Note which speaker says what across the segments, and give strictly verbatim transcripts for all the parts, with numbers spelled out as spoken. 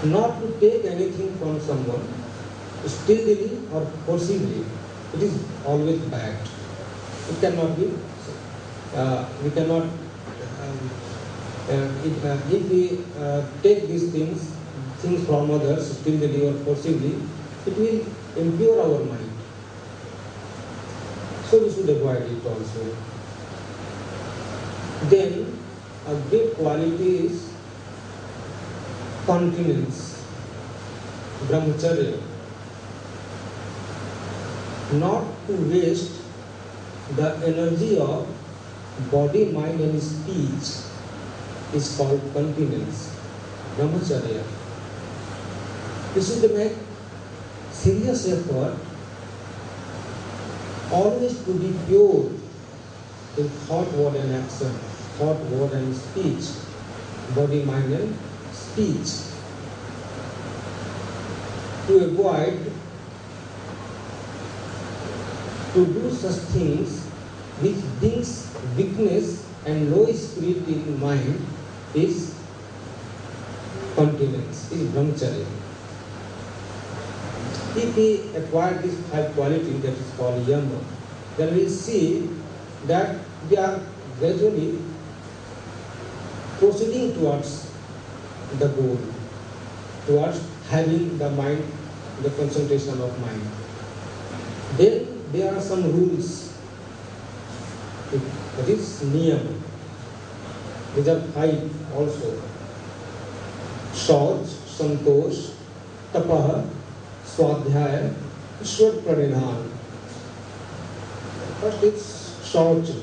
Speaker 1: not to take anything from someone, stealthily or forcibly. It is always bad. It cannot be, uh, we cannot, um, uh, it, uh, if we uh, take these things, things from others, stealthily or forcibly, it will impure our mind. So we should avoid it also. Then, a great quality is continence, brahmacharya. Not to waste the energy of body, mind and speech is called continence, brahmacharya. We should make serious effort always to be pure in thought, word and action, thought, word and speech, body, mind and speech. To avoid to do such things which brings weakness and low spirit in mind is continence, is brahmacharya. If we acquire this five quality that is called yama, then we see that we are gradually proceeding towards the goal, towards having the mind, the concentration of mind. Then there are some rules. That is niyam. These are five also. Shauch, santosh, tapah, swadhyaya, ishwar pranidhan. First is shauch.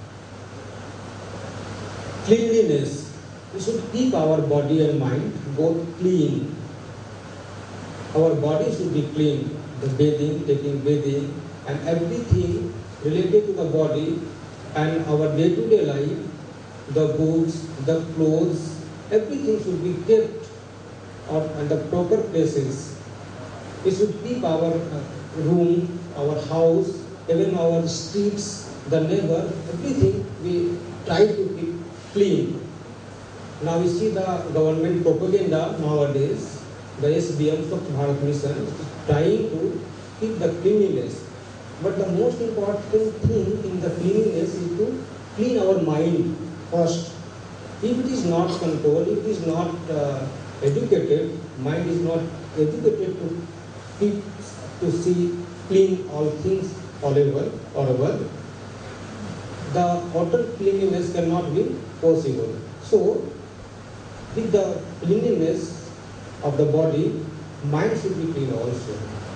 Speaker 1: Cleanliness. We should keep our body and mind both clean. Our body should be clean. The bathing, taking bathing, and everything related to the body and our day-to-day life, the books, the clothes, everything should be kept at the proper places. We should keep our room, our house, even our streets, the neighbor, everything we try to keep clean. Now we see the government propaganda nowadays, the S B M, Swachh Bharat Mission, is trying to keep the cleanliness. But the most important thing in the cleanliness is to clean our mind first. If it is not controlled, if it is not uh, educated, mind is not educated to keep, to see, clean all things all over, all over, the utter cleanliness cannot be possible. So, with the cleanliness of the body, mind should be clean also.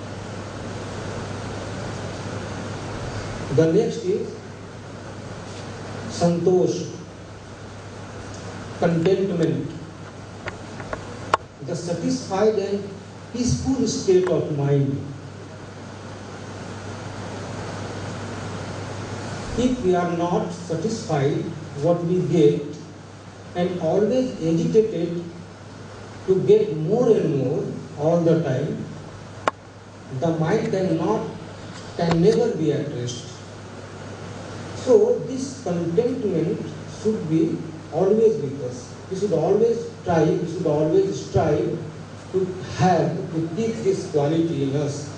Speaker 1: The next is santosh, contentment, the satisfied and peaceful state of mind. If we are not satisfied what we get and always agitated to get more and more all the time, the mind cannot, can never be at rest. So this contentment should be always with us. We should always try, we should always strive to have, to keep this quality in us.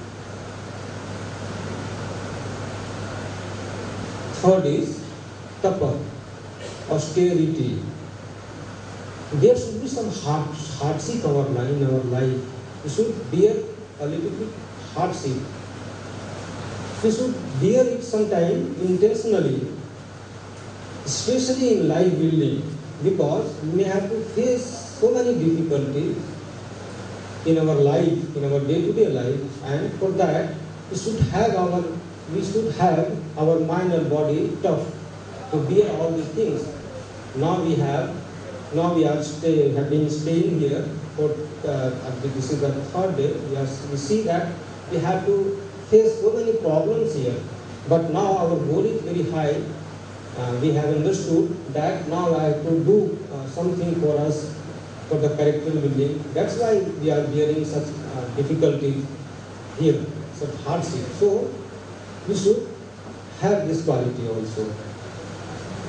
Speaker 1: Third is tapa, austerity. There should be some hard, hardship in our life, in our life. We should bear a little bit hardship. We should bear it sometime intentionally, especially in life building, because we may have to face so many difficulties in our life, in our day-to-day life, and for that we should have our we should have our mind and body tough to bear all these things. Now we have, now we are stay have been staying here for uh, this is the third day. We, are, we see that we have to face so many problems here, but now our goal is very high. Uh, we have understood that now I have to do uh, something for us for the character building. That's why we are bearing such uh, difficulties here, such hardship. So we should have this quality also.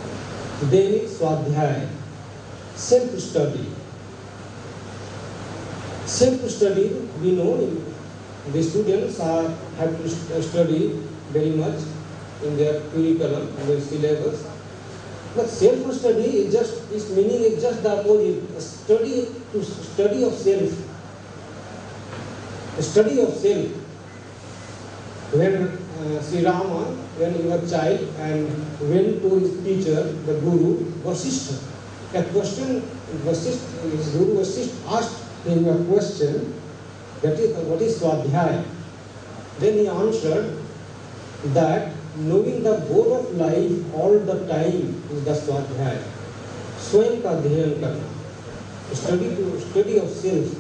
Speaker 1: Then is swadhyaya, self-study. Self-study, we know the students are have to study very much in their curriculum, in their syllabus. But self-study is just is meaning is just the opposite. A study to study of self. A study of self. When uh, Sri Rama, when he was a child and went to his teacher, the Guru Vasishtha, a question, Vasishtha, his Guru Vasishtha asked him a question, that is, what is Swadhyaya? Then he answered that knowing the goal of life all the time is the Swadhyaya. Swayam ka dhyan karna. Study to study of self.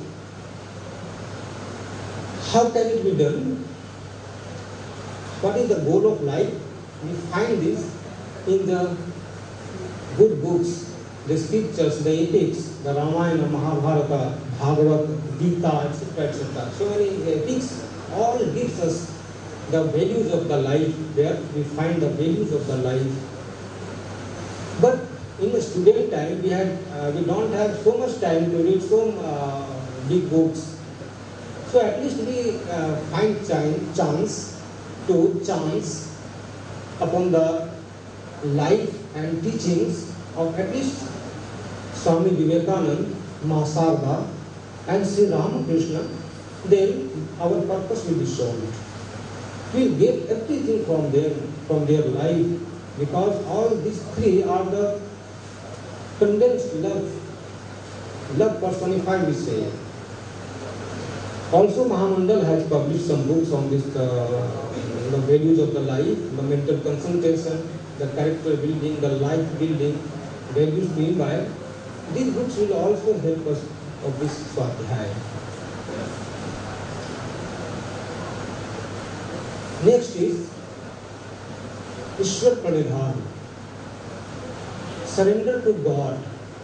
Speaker 1: How can it be done? What is the goal of life? We find this in the good books, the scriptures, the epics, the Ramayana, Mahabharata, Bhagavad Gita, et cetera, et cetera. So many epics all gives us the values of the life. There we find the values of the life. But in the student time, we had uh, we don't have so much time to read so uh, big books. So at least we uh, find chance to chance upon the life and teachings of at least Swami Vivekananda, Ma Sarda, and Sri Ramakrishna. Then our purpose will be solved. We will get everything from them, from their life, because all these three are the condensed love, love personified, we say. Also, Mahamandal has published some books on this, uh, the values of the life, the mental concentration, the character building, the life building, values being by. These books will also help us of this Swadhyaya. Next is Ishwar Pranidhan. Surrender to God.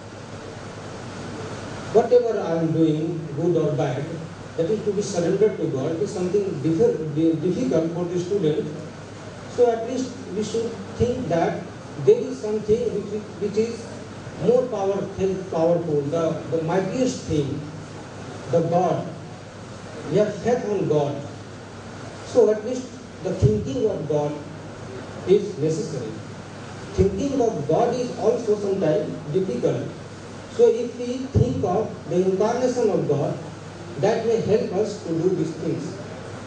Speaker 1: Whatever I am doing, good or bad, that is to be surrendered to God. It is something difficult for the student. So at least we should think that there is something which, which is more powerful, powerful, the, the mightiest thing, the God. We have faith on God. So at least the thinking of God is necessary. Thinking of God is also sometimes difficult. So if we think of the incarnation of God, that may help us to do these things.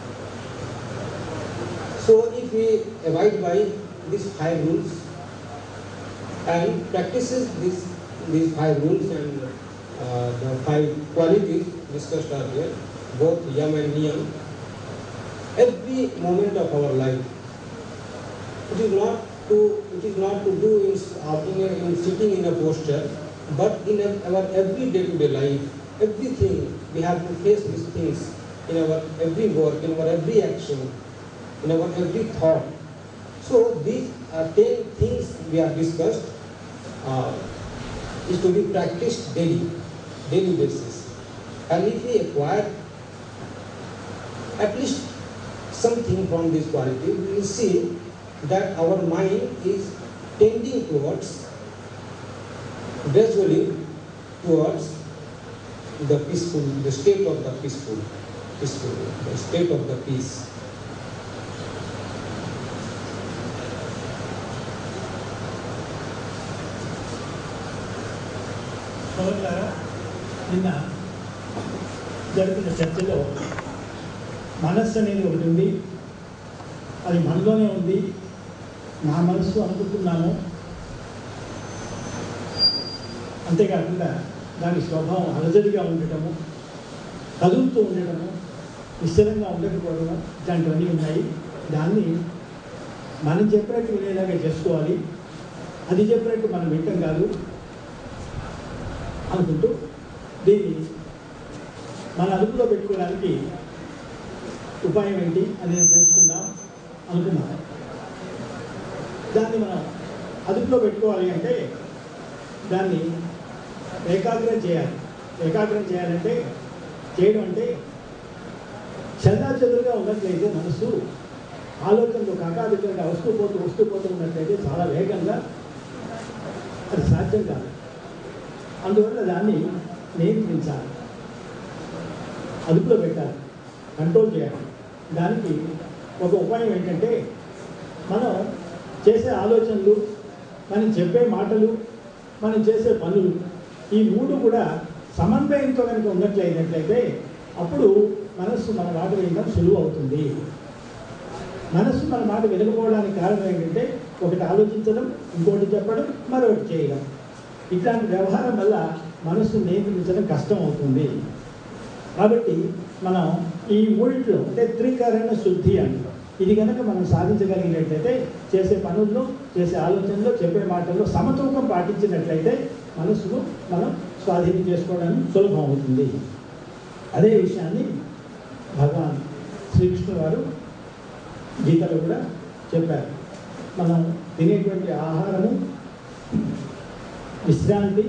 Speaker 1: So if we abide by these five rules and practices these, these five rules and uh, the five qualities discussed earlier, both yam and niyam, every moment of our life, it is not to it is not to do in, in, a, in sitting in a posture, but in a, our every day-to-day life, everything we have to face these things in our every work, in our every action, in our every thought. So these uh, ten things we have discussed uh, is to be practiced daily, daily basis. And if we acquire at least something from this quality, we will see that our mind is tending towards, gradually towards the peaceful, the state of the peaceful, peaceful, the state of the peace.
Speaker 2: సోదరులారా, నిన్న జరిగిన చర్చలో మనస్సు అనేది ఒకటి ఉంది, అది మనలోనే ఉంది, నా మనస్సు అనుకుంటున్నాము. అంతేకాకుండా దాని స్వభావం అలజడిగా ఉండటము, కదులుతూ ఉండటము, నిశ్చలంగా ఉండకపోవడము, ఇట్లాంటివన్నీ ఉన్నాయి. దాన్ని మనం చెప్పినట్టు వినేలాగా చేసుకోవాలి, అది చెప్పినట్టు మనం వింటాం కాదు అనుకుంటూ దీన్ని మన అదుపులో పెట్టుకోవడానికి ఉపాయం ఏంటి అనేది తెలుసుకుందాం అనుకున్నాం. దాన్ని మనం అదుపులో పెట్టుకోవాలి అంటే దాన్ని ఏకాగ్రం చేయాలి. ఏకాగ్రం చేయాలంటే చేయడం అంటే చల్లాచెదురుగా ఉన్నట్లయితే మనసు ఆలోచనలో కాకాదికంగా వస్తూ పోతూ వస్తూ పోతూ ఉన్నట్లయితే చాలా వేగంగా అది సాధ్యం కాదు. అందువల్ల దాన్ని నియంత్రించాలి. అదుపులో పెట్టాలి, కంట్రోల్ చేయాలి. దానికి ఒక ఉపాయం ఏంటంటే మనం చేసే ఆలోచనలు, మనం చెప్పే మాటలు, మనం చేసే పనులు ఈ మూడు కూడా సమన్వయంతో కనుక ఉన్నట్లయినట్లయితే అప్పుడు మనస్సు మన మాట వినడం సులువు అవుతుంది. మనస్సు మన మాట వినకపోవడానికి కారణం ఏంటంటే ఒకటి ఆలోచించడం, ఇంకోటి చెప్పడం, మరొకటి చేయడం. ఇట్లాంటి వ్యవహారం వల్ల మనస్సు నియంత్రించడం కష్టం అవుతుంది. కాబట్టి మనం ఈ మూడిట్లో అంటే త్రికరణ శుద్ధి అంటాం. ఇది కనుక మనం సాధించగలిగినట్లయితే చేసే పనుల్లో, చేసే ఆలోచనలో, చెప్పే మాటల్లో సమతూకం పాటించినట్లయితే మనస్సును మనం స్వాధీనం చేసుకోవడానికి సులభం అవుతుంది. అదే విషయాన్ని భగవాన్ శ్రీకృష్ణ వారు గీతలో కూడా చెప్పారు. మనం తినేటువంటి ఆహారము, విశ్రాంతి,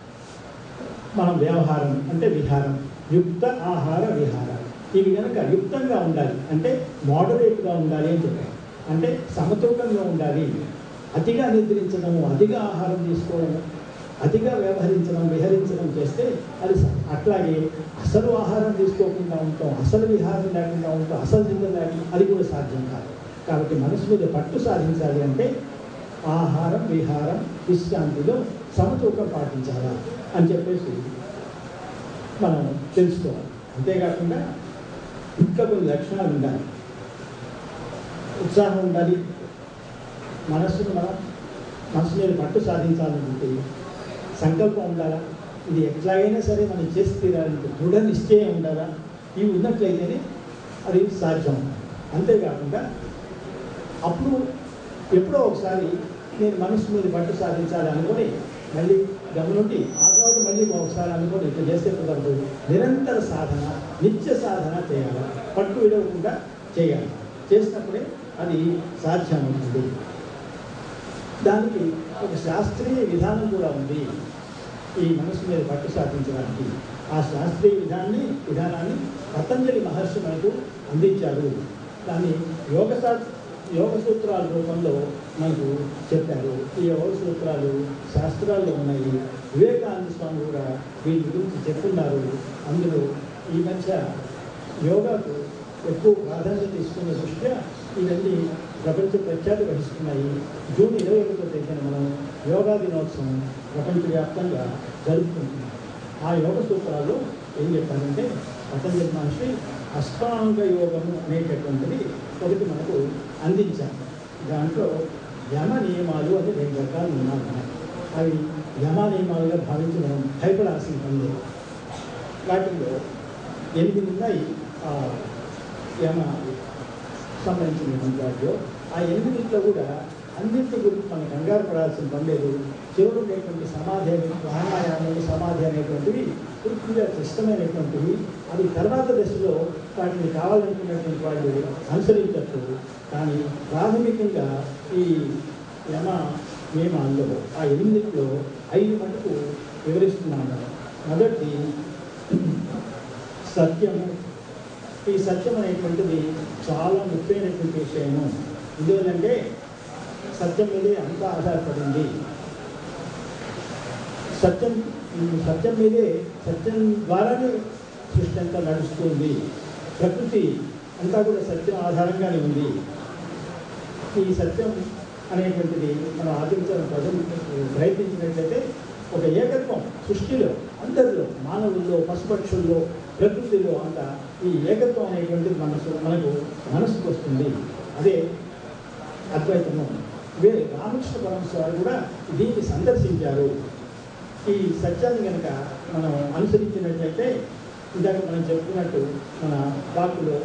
Speaker 2: మనం వ్యవహారం అంటే విహారం, యుక్త ఆహార విహారాలు ఇవి కనుక యుక్తంగా ఉండాలి అంటే మోడరేట్గా ఉండాలి అని చెప్పారు. అంటే సమతూకంగా ఉండాలి. అతిగా నిద్రించడము, అతిగా ఆహారం తీసుకోవడము, అతిగా వ్యవహరించడం, విహరించడం చేస్తే అది అట్లాగే అసలు ఆహారం తీసుకోకుండా ఉంటాం, అసలు విహారం లేకుండా ఉంటాం, అసలు నిద్ర లేకుండా అది కూడా సాధ్యం కాదు. కాబట్టి మనసు మీద పట్టు సాధించాలి అంటే ఆహారం, విహారం, విశ్రాంతిలో సమతూకం పాటించాలా అని చెప్పేసి మనం తెలుసుకోవాలి. అంతేకాకుండా ఇంకా కొన్ని లక్షణాలు ఉండాలి. ఉత్సాహం ఉండాలి. మనస్సును మనం మనసు మీద పట్టు సాధించాలనుకుంటే సంకల్పం ఉండాలా. ఇది ఎట్లాగైనా సరే మనం చేసి తీరాలంటే దృఢ నిశ్చయం ఉండాలా. ఇవి ఉన్నట్లయితేనే అది సాధ్యం. అంతేకాకుండా అప్పుడు ఎప్పుడో ఒకసారి నేను మనసు మీద పట్టు సాధించాలి అనుకొని మళ్ళీ గమనుండి ఆ తర్వాత మళ్ళీ ఒకసారి అనుకొని ఇట్లా చేసే కుదరదు. నిరంతర సాధన, నిత్య సాధన చేయాలి. పట్టు విడవకుండా చేయాలి. చేసినప్పుడే అది సాధ్యమవుతుంది. దానికి ఒక శాస్త్రీయ విధానం కూడా ఉంది ఈ మనసు మీద పట్టు సాధించడానికి. ఆ శాస్త్రీయ విధానాన్ని విధానాన్ని పతంజలి మహర్షి మనకు అందించారు. దాన్ని యోగ యోగ సూత్రాల రూపంలో మనకు చెప్పారు. ఈ యోగ సూత్రాలు శాస్త్రాల్లో ఉన్నాయి. వివేకానంద స్వామి కూడా వీటి గురించి చెప్తున్నారు. అందులో ఈ మధ్య యోగాకు ఎక్కువ ప్రాధాన్యత ఇస్తున్న దృష్ట్యా ఇవన్నీ ప్రపంచ ప్రఖ్యాతి వహిస్తున్నాయి. జూన్ ఇరవై ఒకటో తేదీన మనం యోగా దినోత్సవం ప్రపంచవ్యాప్తంగా జరుపుకుంటున్నాం. ఆ యోగ సూత్రాల్లో ఏం చెప్పారంటే పతంజలి మహర్షి అష్టాంగ యోగము అనేటటువంటిది ఒకటి మనకు అందించారు. దాంట్లో యమ నియమాలు అని రెండు రకాలు ఉన్నాయి. అవి యమ నియమాలుగా భావించి మనం భయపడాల్సిన పని లేదు. వాటిల్లో ఎనిమిది ఉన్నాయి ఆ యమ సంబంధించినటువంటి వాటిలో. ఆ ఎనిమిదిలో కూడా అన్నింటి గురించి మనం కంగారు పడాల్సిన పని లేదు. చివరి ఉండేటువంటి సమాధి అనే ప్రాణాయామం, సమాధి అనేటువంటివి పూర్తిగా క్లిష్టమైనటువంటివి. అది తర్వాత దశలో వాటిని కావాలనుకున్నటువంటి వాళ్ళు అనుసరించచ్చు. కానీ ప్రాథమికంగా ఈ యమ నియమాల్లో ఆ ఎనిమిదిలో ఐదు మటుకు వివరిస్తున్నాను. మొదటి సత్యము. ఈ సత్యం అనేటువంటిది చాలా ముఖ్యమైనటువంటి విషయము. ఎందుకంటే సత్యం మీదే అంతా ఆధారపడింది. సత్యం సత్యం మీదే సత్యం ద్వారానే సృష్టి అంతా నడుస్తుంది. ప్రకృతి అంతా కూడా సత్యం ఆధారంగానే ఉంది. ఈ సత్యం అనేటువంటిది మనం ఆచరించాలని ప్రజలు ప్రయత్నించినట్లయితే ఒక ఏకత్వం సృష్టిలో అందరిలో, మానవుల్లో, పశుపక్షుల్లో, ప్రకృతిలో అంత ఈ ఏకత్వం అనేటువంటిది మనసు మనకు మనసుకు వస్తుంది. అదే అద్వైతము. వే రామకృష్ణ పరమహంస వారు కూడా దీన్ని సందర్శించారు. ఈ సత్యాన్ని కనుక మనం అనుసరించినట్లయితే ఇందాక మనం చెప్పుకున్నట్టు మన వాక్కులో,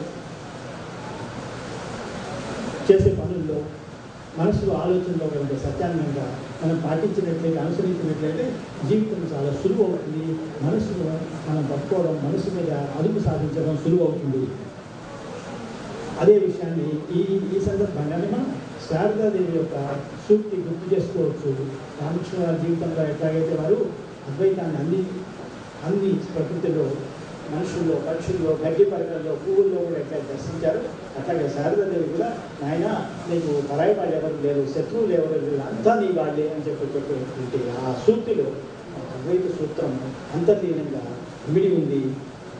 Speaker 2: చేసే పనుల్లో, మనసులో, ఆలోచనలో కనుక సత్యాన్ని కనుక మనం పాటించినట్లయితే, అనుసరించినట్లయితే జీవితం చాలా సులువు అవుతుంది. మనసును మనం పట్టుకోవడం, మనసు మీద అదుపు సాధించడం సులువు అవుతుంది. అదే విషయాన్ని ఈ ఈ సందర్భంగానే మనం శారదాదేవి యొక్క సూక్తి గుర్తు చేసుకోవచ్చు. రామకృష్ణ వారి జీవితంలో ఎట్లాగైతే వారు అద్వైతాన్ని అన్ని అన్ని ప్రకృతిలో, మనుషుల్లో, పక్షుల్లో, గడ్డి పరకల్లో, పువ్వుల్లో కూడా ఎట్లా దర్శించారు అట్లాగే శారదాదేవి కూడా నాయన నీకు పరాయి వాళ్ళు ఎవరు లేరు, శత్రువులు ఎవరు లేరు, అంతా నీ వాళ్ళే అని చెప్పి చెప్పేటువంటి ఆ సూక్తిలో అద్వైత సూత్రం అంతర్లీనంగా ఇమిడి ఉంది.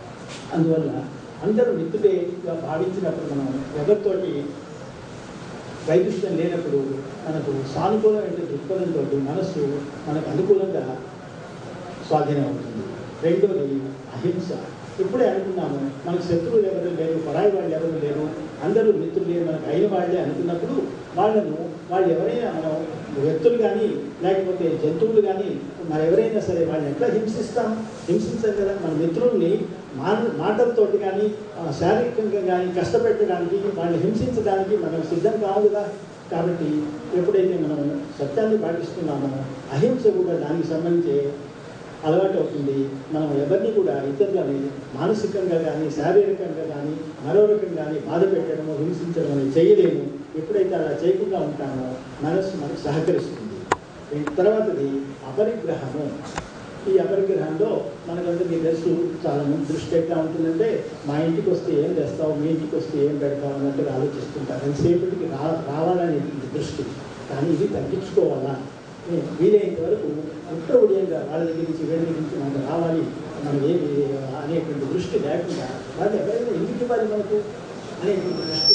Speaker 2: అందువల్ల అందరూ మిత్రులేగా భావించినప్పుడు మనం ఎవరితోటి వైదుష్యం లేనప్పుడు మనకు సానుకూలమైన దృక్పథంతో మనస్సు మనకు అనుకూలంగా స్వాధీనం అవుతుంది. రెండోది అహింస. ఇప్పుడే అనుకున్నాము మనకు శత్రువులు ఎవరు లేరు, పరాయి వాళ్ళు ఎవరు లేరు, అందరూ మిత్రులే, మనకు అయిన వాళ్ళే అనుకున్నప్పుడు వాళ్ళను వాళ్ళు ఎవరైనా మనం వ్యక్తులు కానీ లేకపోతే జంతువులు కానీ మరి ఎవరైనా సరే వాళ్ళని ఎట్లా హింసిస్తాం? హింసించాం కదా. మన మిత్రుల్ని మా మాటలతోటి కానీ శారీరకంగా కానీ కష్టపెట్టడానికి వాళ్ళని హింసించడానికి మనం సిద్ధం కావు కదా. కాబట్టి ఎప్పుడైతే మనం సత్యాన్ని పాటిస్తున్నామో అహింస కూడా దానికి సంబంధించి అలవాటు అవుతుంది. మనం ఎవరిని కూడా ఇతరులని మానసికంగా కానీ శారీరకంగా కానీ మరో రకంగా కానీ బాధ పెట్టడమో హింసించడం అనేది చేయలేము. ఎప్పుడైతే అలా చేయకుండా ఉంటామో మనస్సు మనకు సహకరిస్తుంది. తర్వాతది అపరిగ్రహము. ఈ అపరిగ్రహంలో మనకంటే మీకు తెలుసు చాలా మంది దృష్టి ఎట్లా ఉంటుందంటే మా ఇంటికి వస్తే ఏం చేస్తావు, మీ ఇంటికి వస్తే ఏం పెడతావు అన్నట్టుగా ఆలోచిస్తుంటారు. ఎంతసేపటికి రా రావాలనే దృష్టి. కానీ ఇది తగ్గించుకోవాలా, వీలైనంత వరకు ఉత్తరవుడియంగా వాళ్ళ దగ్గర నుంచి వీళ్ళ దగ్గర నుంచి మనకు రావాలి, మనం ఏమి అనేటువంటి దృష్టి లేకుండా వాళ్ళు ఎవరైనా ఎందుకు ఇవ్వాలి మనకు అనేటువంటి దృష్టి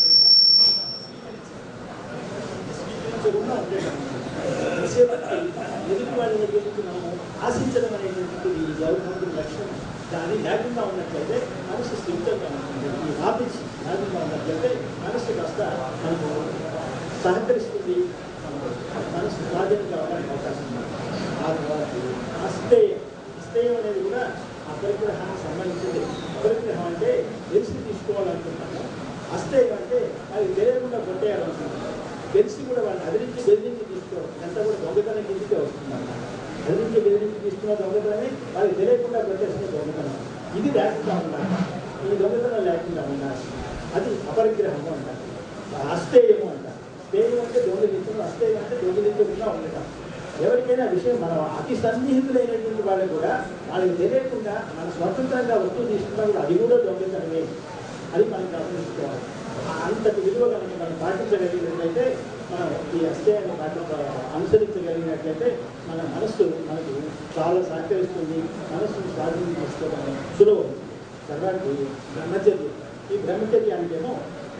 Speaker 2: ఎదుటి వాళ్ళ దగ్గర నుంచి మనము ఆశించడం అనేటువంటిది జరుగుతున్న లక్ష్యం. దాన్ని లేకుండా ఉన్నట్లయితే మనసు స్థిమితంగా ఉంటుంది. ఈ ఆపించి లేకుండా ఉన్నట్లయితే మనసు కాస్త మనకు సహకరిస్తుంది, మనసు స్వాధీనం కావడానికి అవకాశం ఉంది. ఆ తర్వాత అస్థేయం. అస్థేయం అనేది కూడా అపరిగ్రహానికి సంబంధించింది. అపరిగ్రహం అంటే తెలిసి తీసుకోవాలనుకుంటాము. అస్థేయం అంటే అది తెలియకుండా కొట్టేయాలనుకుంటాము. తెలిసి కూడా వాళ్ళని అదిరించి బెదిరించి తీసుకోవడం ఎంత కూడా దొంగతనం కిందికే వస్తుందన్నమాట. అదిరించి బెదిరించి తీసుకున్న దొంగతనమే వాళ్ళకి తెలియకుండా కొట్టేసిన దొంగతనం. ఇది లేకుండా ఉండాలి, ఈ దొంగతనం లేకుండా ఉండాలి. అది అపరిగ్రహము అంటారు, అస్థేయము అంటారు. స్థేయం అంటే దొంగలించడం, అస్థేయం అంటే దొంగలించకుండా ఉండటం. ఎవరికైనా విషయం మనం అతి సన్నిహితులైనటువంటి వాళ్ళు కూడా వాళ్ళకి తెలియకుండా మన స్వతంత్రంగా వస్తువు తీసుకున్నప్పుడు అది కూడా దొంగతనమే. అది మనం గమనించుకోవాలి. అంతటి విలువ కనుక మనం పాటించగలిగినట్లయితే, మనం ఈ అస్థేయాన్ని పాటి అనుసరించగలిగినట్లయితే మన మనస్సు మనకు చాలా సహకరిస్తుంది. మనస్సును స్వాధీనం చేసుకోవడం సులభం. తర్వాత బ్రహ్మచర్యం. ఈ బ్రహ్మచర్యానికేమో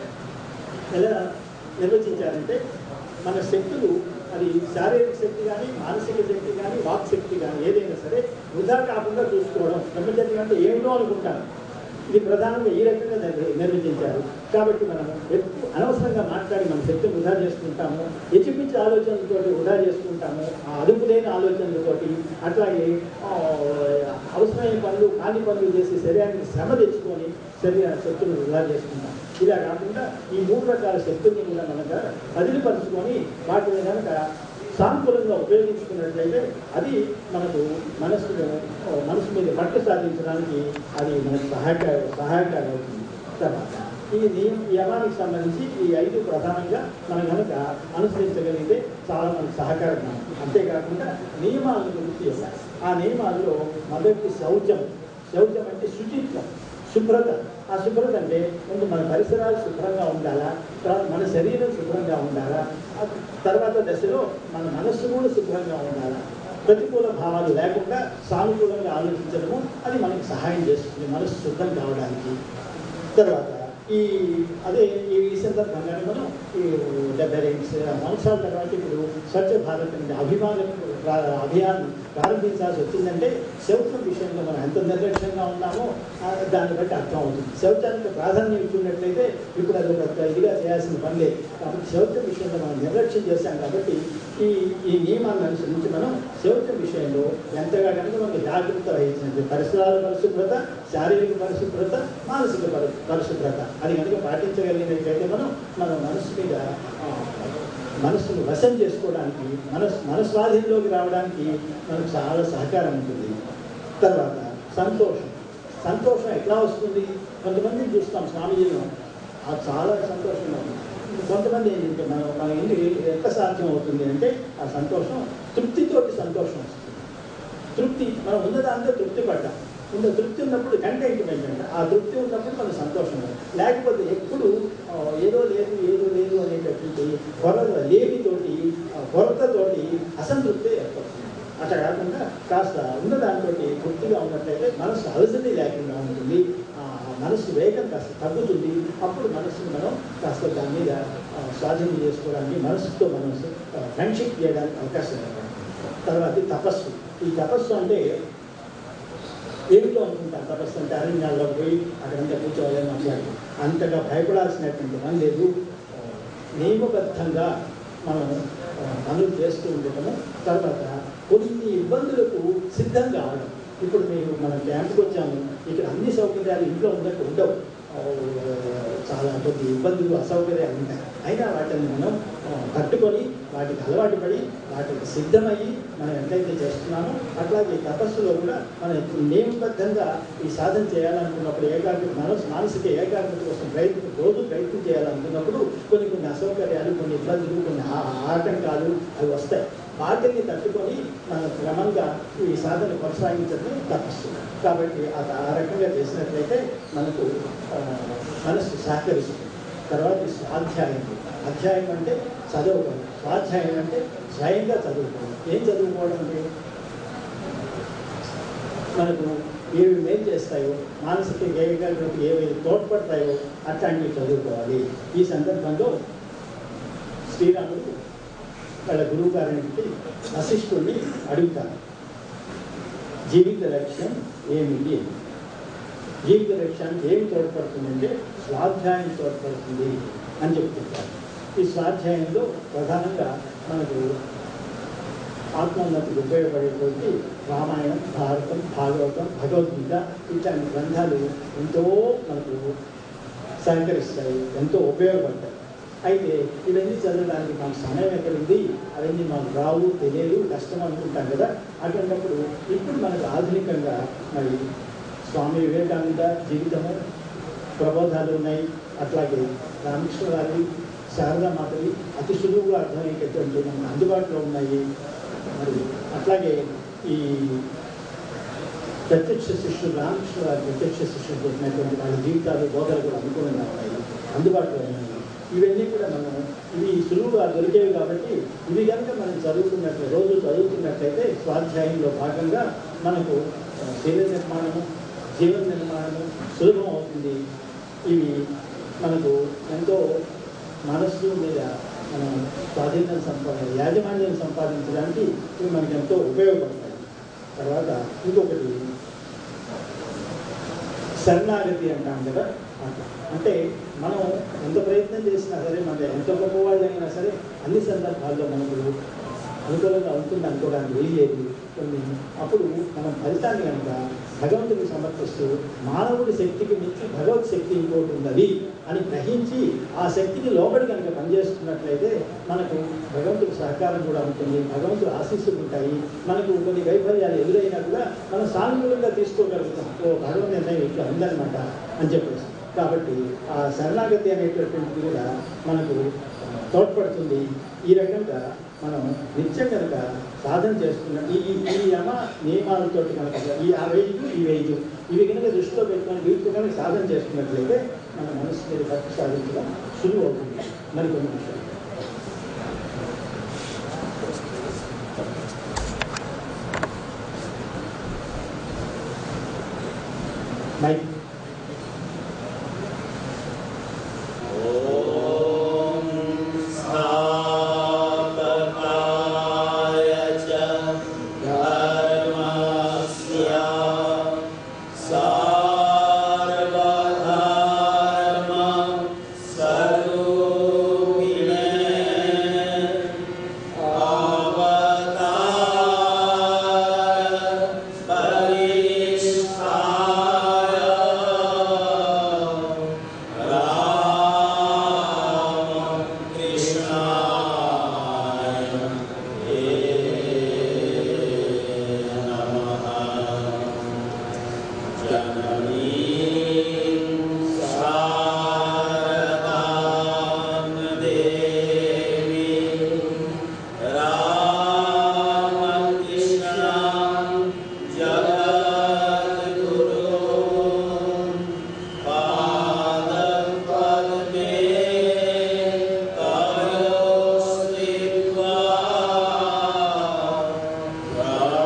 Speaker 2: ఎలా నిర్వచించారంటే మన శక్తులు, అది శారీరక శక్తి కానీ మానసిక శక్తి కానీ వాక్ శక్తి కానీ ఏదైనా సరే వృధా కాకుండా చూసుకోవడం. బ్రహ్మచర్యం అంటే ఏమిటో అనుకుంటారు, ఇది ప్రధానంగా ఈ రకంగా నిర్వచించారు. కాబట్టి మనము ఎక్కువ అనవసరంగా మాట్లాడి మన శక్తిని వృధా చేసుకుంటాము, ఎచ్చిపించే ఆలోచనలతో వృధా చేసుకుంటాము, ఆ అదుపు లేని ఆలోచనలతోటి. అట్లాగే అవసరమైన పనులు కాని పనులు చేసి శరీరానికి శ్రమ తెచ్చుకొని శరీర శక్తులను వృధా చేసుకుంటాం. ఇలా కాకుండా ఈ మూడు రకాల శక్తుల్ని కూడా మనకు బదిలిపరుచుకొని వాటిని కనుక సానుకూలంగా ఉపయోగించుకున్నట్లయితే అది మనకు మనసును మనసు మీద పట్టు సాధించడానికి అది మనకు సహాయక సహాయకారి అవుతుంది. తర్వాత ఈ నియమ యమానికి సంబంధించి ఈ ఐదు ప్రధానంగా మనం కనుక అనుసరించగలిగితే చాలా మనకు సహకారం. అంతేకాకుండా నియమాల గురించి చేశారు. ఆ నియమాల్లో మొదటి శౌచం. శౌచం అంటే శుచిత్వం, శుభ్రత. ఆ శుభ్రత అంటే ముందు మన పరిసరాలు శుభ్రంగా ఉండాలా, తర్వాత మన శరీరం శుభ్రంగా ఉండాలా, తర్వాత దశలో మన మనస్సు కూడా శుభ్రంగా ఉండాలా. ప్రతికూల భావాలు లేకుండా సానుకూలంగా ఆలోచించడము అది మనకు సహాయం చేస్తుంది మనస్సు శుద్ధం కావడానికి. తర్వాత ఈ అదే ఈ సందర్భంగానే మనం ఈ డెబ్బై రెండు సంవత్సరాల తర్వాత ఇప్పుడు స్వచ్ఛ భారత్ అనే అభిమానం అభియాన్ ప్రారంభించాల్సి వచ్చిందంటే శౌచం విషయంలో మనం ఎంత నిర్లక్ష్యంగా ఉన్నామో దాన్ని బట్టి అర్థం అవుతుంది. శౌచానికి ప్రాధాన్యం ఇచ్చినట్లయితే ఇప్పుడు అది ఒక ఇదిగా చేయాల్సిన పని లేదు. కాబట్టి శౌచం విషయంలో మనం నిర్లక్ష్యం చేశాం. కాబట్టి ఈ ఈ నియమాలను అనుసరించి మనం శౌచం విషయంలో ఎంతగా కనుక మనకి జాగ్రత్త వహించినట్టు పరిసరాల పరిశుభ్రత, శారీరక పరిశుభ్రత, మానసిక పరి పరిశుభ్రత అది కనుక పాటించగలిగినట్లయితే మనం మన మనసు మీద మనస్సును వశం చేసుకోవడానికి, మనస్ మనస్వాధీనంలోకి రావడానికి మనకు చాలా సహకారం ఉంటుంది. తర్వాత సంతోషం. సంతోషం ఎట్లా వస్తుంది? కొంతమందిని చూస్తాం స్వామీజీలో అది చాలా సంతోషంగా ఉంది. కొంతమంది ఏంటంటే మనం మన ఇంటి ఎంత సాధ్యం అవుతుంది అంటే ఆ సంతోషం తృప్తితోటి సంతోషం వస్తుంది. తృప్తి మనం ఉన్నదాంతో తృప్తి పడ్డాం. ఉన్న తృప్తి ఉన్నప్పుడు కంటెంట్మెంట్ అంటే ఆ తృప్తి ఉన్నప్పుడు మన సంతోషం. లేకపోతే ఎప్పుడు ఏదో లేదు ఏదో లేదు అనేటటువంటి కొరత లేనితోటి కొరతతోటి అసంతృప్తి ఏర్పడుతుంది. అట్లా కాకుండా కాస్త ఉన్న దాంతో తృప్తిగా ఉన్నట్లయితే మనసు అలసటి లేకుండా ఉంటుంది, మనసు వేగం కాస్త తగ్గుతుంది. అప్పుడు మనసును మనం కాస్త దాని మీద స్వాధీనం చేసుకోవడానికి, మనసుతో మనం ఫ్రెండ్షిప్ చేయడానికి అవకాశం ఉంటుంది. తర్వాత తపస్సు. ఈ తపస్సు అంటే ఏమిటో అనుకుంటాను. తపస్సు అంటే అరణ్యాల్లో పోయి అక్కడంతా కూర్చోవాలని మాట్లాడి అంతగా భయపడాల్సినటువంటి పని లేదు. నియమబద్ధంగా మనం పనులు చేస్తూ ఉండటము, తర్వాత కొన్ని ఇబ్బందులకు సిద్ధంగా అవడం. ఇప్పుడు మీరు మనం క్యాంపుకి వచ్చాము, ఇక్కడ అన్ని సౌకర్యాలు ఇంట్లో ఉన్నట్టు ఉండవు, చాలా కొద్ది ఇబ్బందులు అసౌకర్యాలు ఉంటాయి. అయినా వాటిని మనం తట్టుకొని వాటికి అలవాటు పడి వాటికి సిద్ధమయ్యి మనం ఎంతైతే చేస్తున్నామో అట్లాగే తపస్సులో కూడా మనం నియమబద్ధంగా ఈ సాధన చేయాలనుకున్నప్పుడు ఏకాగ్రత మనసు మానసిక ఏకాగ్రత కోసం ప్రయత్నం రోజు ప్రయత్నం చేయాలనుకున్నప్పుడు కొన్ని కొన్ని అసౌకర్యాలు, కొన్ని ఇబ్బందులు, కొన్ని ఆటంకాలు అవి వస్తాయి. వాటిని తట్టుకొని మనం క్రమంగా ఈ సాధన కొనసాగించడం తపస్సు. కాబట్టి అది ఆ రకంగా చేసినట్లయితే మనకు మనసు సహకరిస్తుంది. తర్వాత స్వాధ్యాయం. అధ్యాయం అంటే చదువుకోవడం, స్వాధ్యాయం అంటే స్వయంగా చదువుకోవడం. ఏం చదువుకోవడం అంటే మనకు ఏవి మేలు చేస్తాయో, మానసిక ఏకాగ్రతకు ఏవి తోడ్పడతాయో అట్లాంటివి చదువుకోవాలి. ఈ సందర్భంలో శ్రీరాముడు వాళ్ళ గురువు గారికి వశిష్ఠుడిని అడుగుతారు, జీవిత లక్ష్యం ఏమిటి? జీవిత లక్ష్యానికి ఏమి తోడ్పడుతుందంటే స్వాధ్యాయం తోడ్పడుతుంది అని చెప్తుంటారు. ఈ స్వాధ్యాయంలో ప్రధానంగా మనకు ఆత్మోన్నతికి ఉపయోగపడేటువంటి రామాయణం, భారతం, భాగవతం, భగవద్గీత ఇట్లాంటి గ్రంథాలు ఎంతో మనకు సహకరిస్తాయి, ఎంతో ఉపయోగపడతాయి. అయితే ఇవన్నీ చదవడానికి మాకు సమయం ఎక్కడుంది, అవన్నీ మాకు రావు, తెలియదు, కష్టం అనుకుంటాం కదా. అటువంటిప్పుడు ఇప్పుడు మనకు ఆధునికంగా మరి స్వామి వివేకానంద జీవితము, ప్రబోధాలు ఉన్నాయి. అట్లాగే రామకృష్ణ గారి, శారదామాతవి అతి సులువుగా అర్థమయ్యేటటువంటి మనకు అందుబాటులో ఉన్నాయి. మరి అట్లాగే ఈ ప్రత్యక్ష శిష్యులు, రామకృష్ణ గారి ప్రత్యక్ష శిష్యులు చెప్పినటువంటి వాళ్ళ జీవితాలు, బోధలు కూడా అనుకూలంగా ఉన్నాయి, అందుబాటులో ఉన్నాయి. ఇవన్నీ కూడా మనం ఇవి సులువుగా దొరికేవి కాబట్టి ఇవి కనుక మనం చదువుకున్నట్లు రోజు చదువుతున్నట్లయితే స్వాధ్యాయంలో భాగంగా మనకు శరీర నిర్మాణము, జీవన నిర్మాణము సులభం అవుతుంది. ఇవి మనకు ఎంతో మనస్సు మీద మనం స్వాధీనం సంపా యాజమాన్యం సంపాదించడానికి ఇవి మనకు ఎంతో ఉపయోగపడతాయి. తర్వాత ఇంకొకటి శరణాగతి అంటాం కదా. అంటే మనం ఎంత ప్రయత్నం చేసినా సరే, మన ఎంత గొప్పవాళ్ళు అయినా సరే అన్ని సందర్భాల్లో మనకు అనుకూలంగా ఉంటుంది అనుకోవడానికి వెళ్ళేది కొన్ని. అప్పుడు మనం ఫలితాన్ని కనుక భగవంతుడికి సమర్పిస్తూ మానవుడి శక్తికి మించి భగవత్ శక్తి ఇంకోటి ఉన్నది అని గ్రహించి ఆ శక్తికి లోబడి కనుక పనిచేస్తున్నట్లయితే మనకు భగవంతుడి సహకారం కూడా ఉంటుంది, భగవంతుడు ఆశీస్సులు ఉంటాయి. మనకు కొన్ని వైఫల్యాలు ఎదురైనా కూడా మనం సానుకూలంగా తీసుకోగలుగుతాం. ఓ భగవన్ నిర్ణయం ఇట్లా ఉందన్నమాట అని చెప్పేసి. కాబట్టి ఆ శరణాగతి అనేటటువంటిది కూడా మనకు తోడ్పడుతుంది. ఈ రకంగా మనం నిత్యం కనుక సాధన చేసుకున్న ఈ ఈ యమ నియమాలతో కనుక ఈ ఆ ఐదు ఈ ఐదు ఇవి కనుక దృష్టిలో పెట్టుకొని వీటితో కనుక సాధన చేసుకున్నట్లయితే మన మనసు మీద భక్తి సాధించడం సులువు అవుతుంది. మరికొన్ని విషయాలు మైక్
Speaker 3: Wow.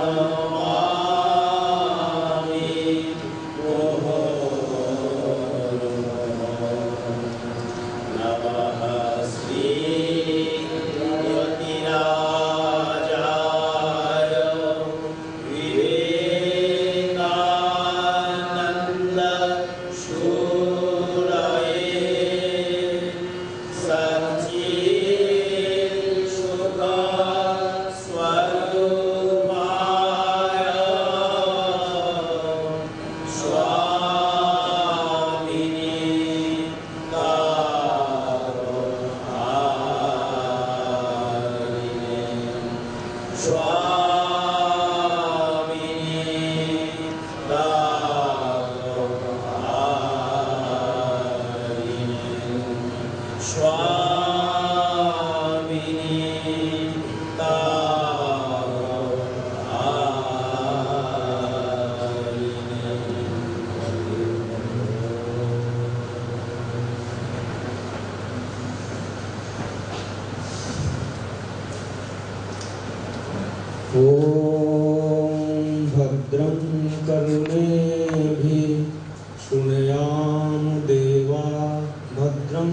Speaker 1: ॐ भद्रं कर्णेभिः शृणुयाम देवा भद्रं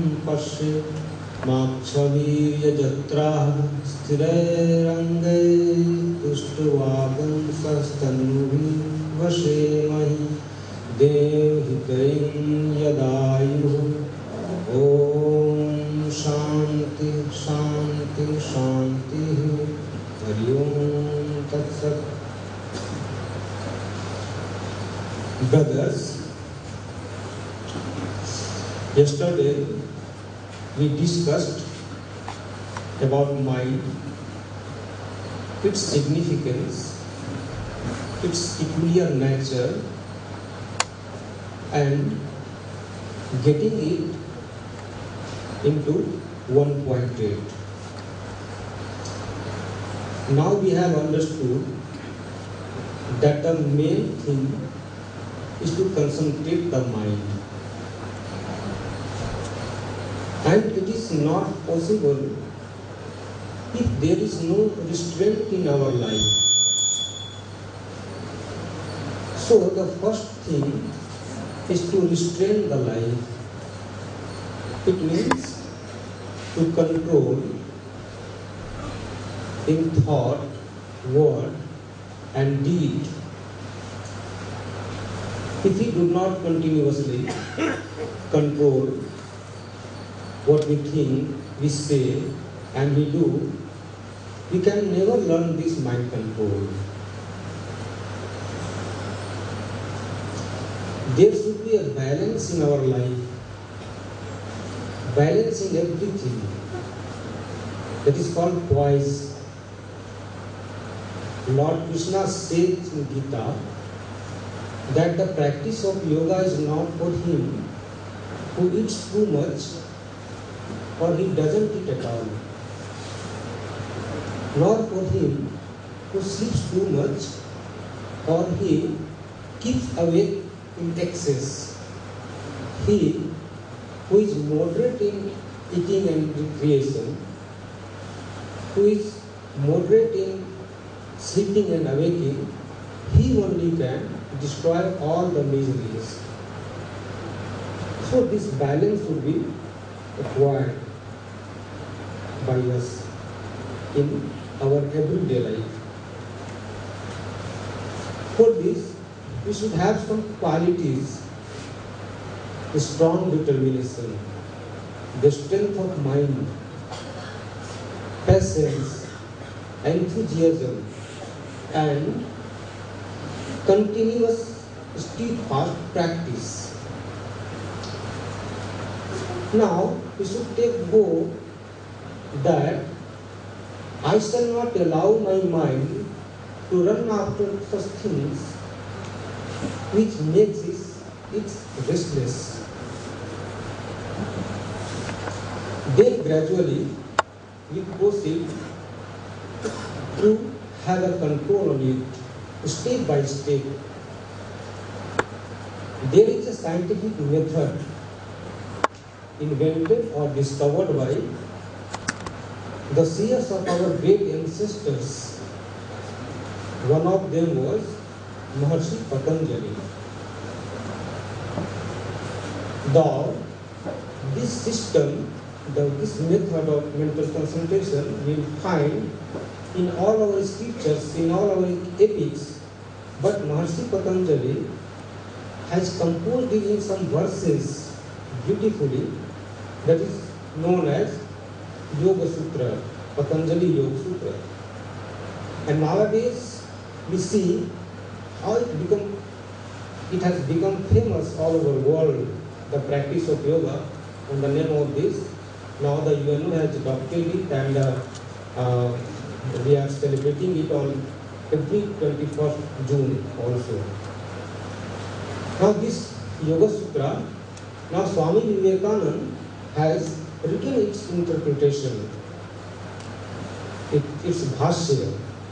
Speaker 1: पश्येमाक्षवीर्यजत्राः स्थिरैरङ्गैस्तुष्ट्वागुंसस्तनूभिः वशेमहि देवहितं यदायुः ॐ शान्ति शान्ति शान्तिः हरि ओम तत्सत् Brothers, yesterday we discussed about mind, its significance, its peculiar nature, and getting it into one point eight. Now we have understood that the main thing is to concentrate the mind. And it is not possible if there is no restraint in our life. So the first thing is to restrain the life. It means to control in thought, word, and deed. If we do not continuously control what we think, we say, and we do, we can never learn this mind control. There should be a balance in our life, balance in everything. That is called poise. Lord Krishna says in Gita that the practice of yoga is not for him who eats too much or he doesn't eat at all, nor for him who sleeps too much or he keeps awake in excess. He who is moderate in eating and recreation, who is moderate in sleeping and awaking, he only can destroy all the miseries. So this balance will be acquired by us in our everyday life. For this, we should have some qualities: a strong determination, the strength of mind, patience, enthusiasm, and continuous steadfast practice. Now we should take hope that I shall not allow my mind to run after such things which makes it, it restless. Then gradually we proceed to have a control on it, step by step. There is a scientific method invented or discovered by the seers of our great ancestors. One of them was Maharshi Patanjali. Though this system, the, this method of mental concentration we find in all our scriptures, in all our epics, but Maharshi Patanjali has composed it in some verses beautifully, that is known as Yoga Sutra, Patanjali Yoga Sutra. And nowadays we see how it become, it has become famous all over the world, the practice of yoga, and the name of this. Now the U N O has adopted it, and uh, uh, we are celebrating it on every twenty-first June also. Now this Yoga Sutra, now Swami Vivekananda has written its interpretation, it, its bhashya.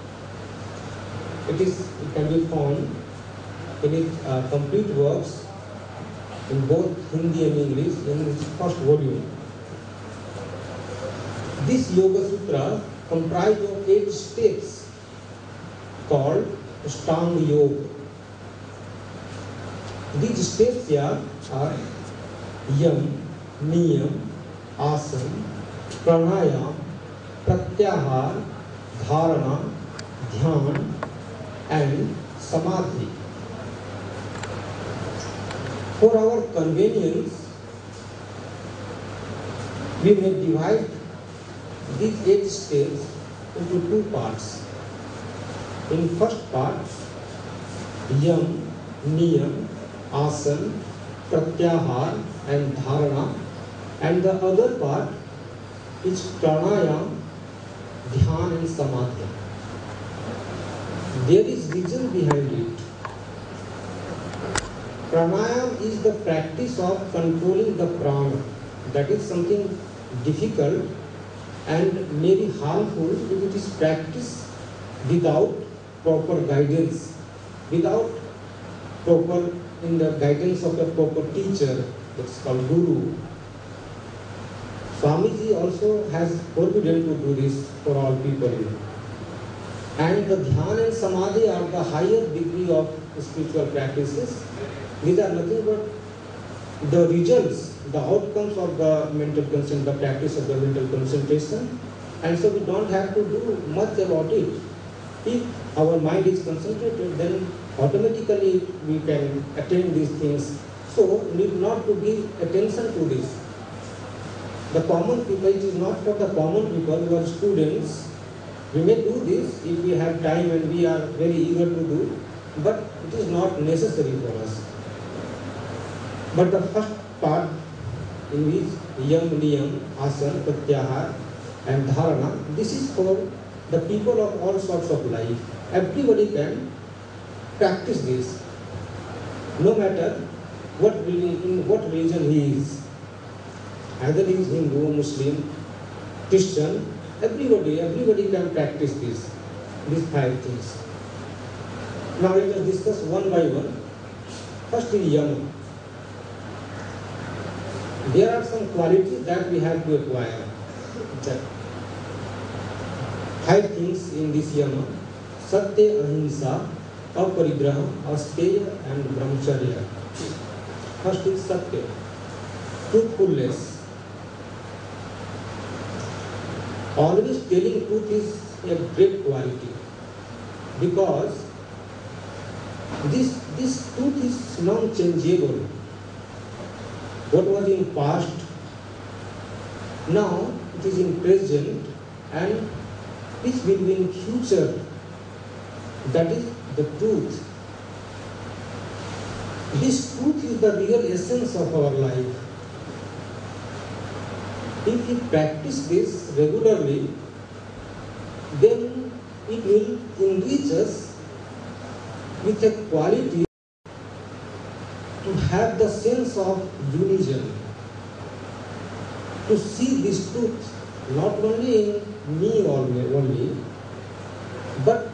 Speaker 1: It is, it can be found in its uh, complete works in both Hindi and English in its first volume. This Yoga Sutra comprised of eight steps called Stang Yoga. These steps here are Yam, Niyam, Asana, Pranayam, Pratyahar, Dharana, Dhyan and Samadhi. For our convenience, we may divide these eight steps into two parts. In first part, Yam, Niyam, Asana, Pratyahar and Dharana, and the other part is Pranayam, Dhyan and Samadhi. There is reason behind it. Pranayam is the practice of controlling the prana. That is something difficult and may be harmful if it is practiced without proper guidance, without proper in the guidance of a proper teacher, that's called guru. Swamiji also has forbidden to do this for all people. And the Dhyan and Samadhi are the higher degree of spiritual practices. These are nothing but the results, the outcomes of the mental concentration, the practice of the mental concentration. And so we don't have to do much about it. If our mind is concentrated, then automatically we can attain these things. So need not to give attention to this. The common people, it is not for the common people who are students. We may do this if we have time and we are very eager to do, but it is not necessary for us. But the first part, in which Yam, Niyam, Asana, Pratyahar and Dharana, this is for the people of all sorts of life. Everybody can practice this, no matter what in what religion he is. Either he is Hindu, Muslim, Christian, everybody, everybody can practice this, these five things. Now let us discuss one by one. First is Yama. There are some qualities that we have to acquire. That five things in this Yama: Satya, Ahimsa, Aparigraha, Asteya and Brahmacharya. First is Satya, truthfulness. Always telling truth is a great quality, because this, this truth is non-changeable. What was in past, now it is in present, and which will be in future. That is the truth. This truth is the real essence of our life. If we practice this regularly, then it will enrich us with a quality to have the sense of unison, to see this truth not only in me only, but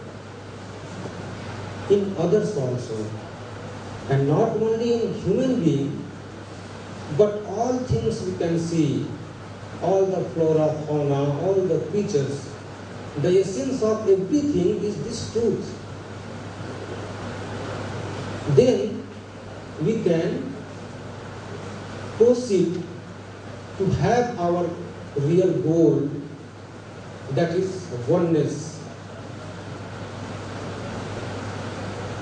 Speaker 1: in others also, and not only in human being, but all things we can see, all the flora, fauna, all the creatures. The essence of everything is this truth. Then we can proceed to have our real goal, that is oneness.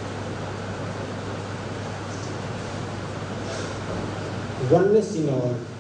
Speaker 1: Oneness in all.